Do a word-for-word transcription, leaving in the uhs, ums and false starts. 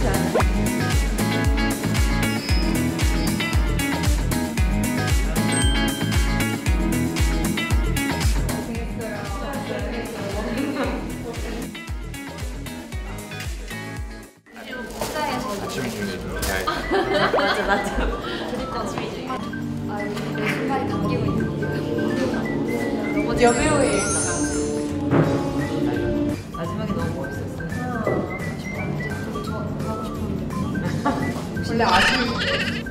아침 중에도 잘. 맞아 맞아. 그러니까 아침이 중에. 아 여기 내 신발이 감기고 있는 거. 여배우의 마지막에 너무 멋있었어요. 저 가고 싶었는데. 원래 아쉬운